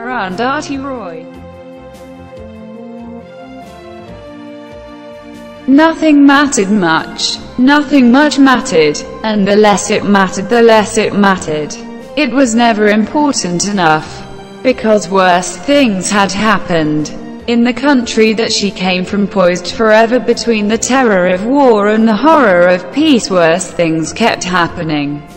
Arundhati Roy. Nothing mattered much. Nothing much mattered, and the less it mattered, the less it mattered. It was never important enough, because worse things had happened. In the country that she came from, poised forever between the terror of war and the horror of peace, worse things kept happening.